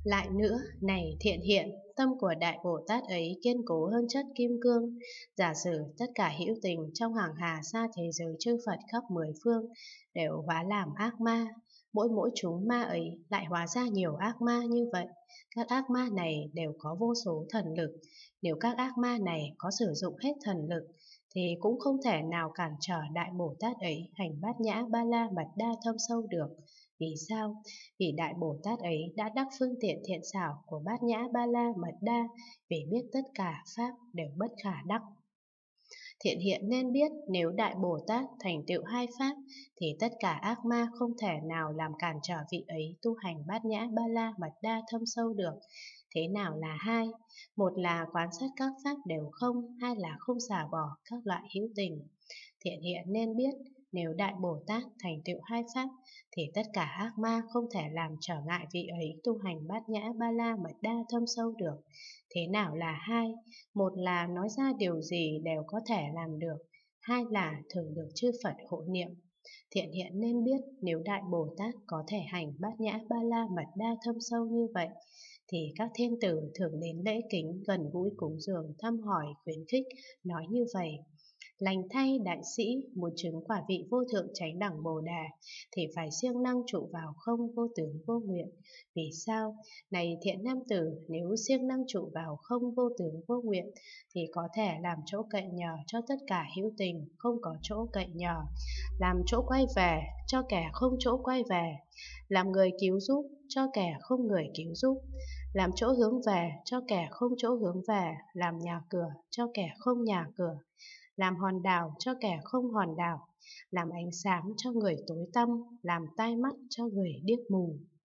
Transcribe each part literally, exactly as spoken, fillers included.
Lại nữa, này thiện hiện, tâm của Đại Bồ Tát ấy kiên cố hơn chất kim cương. Giả sử tất cả hữu tình trong hàng hà sa thế giới chư Phật khắp mười phương đều hóa làm ác ma. Mỗi mỗi chúng ma ấy lại hóa ra nhiều ác ma như vậy. Các ác ma này đều có vô số thần lực. Nếu các ác ma này có sử dụng hết thần lực, thì cũng không thể nào cản trở Đại Bồ Tát ấy hành bát nhã ba la mật đa thâm sâu được. Vì sao? Vì Đại Bồ Tát ấy đã đắc phương tiện thiện xảo của bát nhã ba la mật đa, vì biết tất cả pháp đều bất khả đắc. Thiện hiện nên biết nếu Đại Bồ Tát thành tựu hai pháp thì tất cả ác ma không thể nào làm cản trở vị ấy tu hành bát nhã ba la mật đa thâm sâu được. Thế nào là hai? Một là quán sát các pháp đều không, hai là không xả bỏ các loại hữu tình. Thiện hiện nên biết nếu Đại Bồ Tát thành tựu hai pháp thì tất cả ác ma không thể làm trở ngại vị ấy tu hành bát nhã ba la mật đa thâm sâu được. Thế nào là hai? Một là nói ra điều gì đều có thể làm được, hai là thường được chư Phật hộ niệm. Thiện hiện nên biết nếu Đại Bồ Tát có thể hành bát nhã ba la mật đa thâm sâu như vậy, thì các thiên tử thường đến lễ kính gần gũi cúng dường thăm hỏi khuyến khích nói như vậy: lành thay đại sĩ, muốn chứng quả vị vô thượng chánh đẳng Bồ Đề thì phải siêng năng trụ vào không vô tướng vô nguyện. Vì sao? Này thiện nam tử, nếu siêng năng trụ vào không vô tướng vô nguyện thì có thể làm chỗ cậy nhờ cho tất cả hữu tình không có chỗ cậy nhờ, làm chỗ quay về cho kẻ không chỗ quay về, làm người cứu giúp cho kẻ không người cứu giúp, làm chỗ hướng về cho kẻ không chỗ hướng về, làm nhà cửa cho kẻ không nhà cửa, làm hòn đảo cho kẻ không hòn đảo, làm ánh sáng cho người tối tăm, làm tai mắt cho người điếc mù.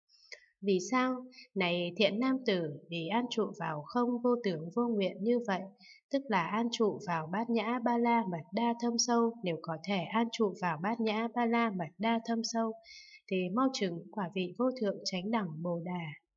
Vì sao? Này thiện nam tử, vì an trụ vào không vô tưởng vô nguyện như vậy, tức là an trụ vào bát nhã ba la mật đa thâm sâu. Nếu có thể an trụ vào bát nhã ba la mật đa thâm sâu thì mau chứng quả vị vô thượng chánh đẳng Bồ Đề.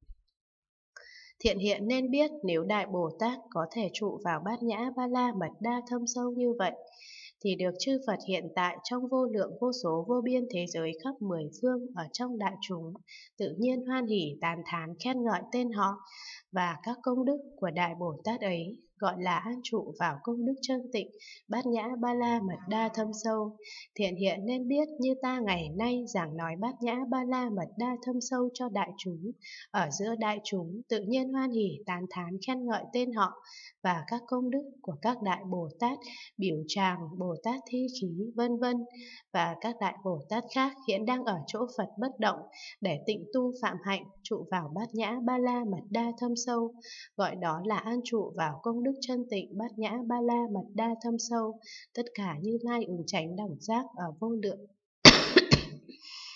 Thiện hiện nên biết nếu Đại Bồ Tát có thể trụ vào bát nhã ba la mật đa thâm sâu như vậy, thì được chư Phật hiện tại trong vô lượng vô số vô biên thế giới khắp mười phương ở trong đại chúng tự nhiên hoan hỉ tán thán khen ngợi tên họ và các công đức của Đại Bồ Tát ấy, gọi là an trụ vào công đức chân tịnh bát nhã ba la mật đa thâm sâu. Thiện hiện nên biết như ta ngày nay giảng nói bát nhã ba la mật đa thâm sâu cho đại chúng, ở giữa đại chúng tự nhiên hoan hỉ tán thán khen ngợi tên họ và các công đức của các Đại Bồ Tát, Biểu Tràng, Bồ Tát Thi Khí, vân vân, và các Đại Bồ Tát khác hiện đang ở chỗ Phật bất động để tịnh tu phạm hạnh, trụ vào bát nhã ba la mật đa thâm sâu, gọi đó là an trụ vào công đức chân tịnh bát nhã ba la mật đa thâm sâu. Tất cả Như Lai ứng chánh đẳng giác ở vô lượng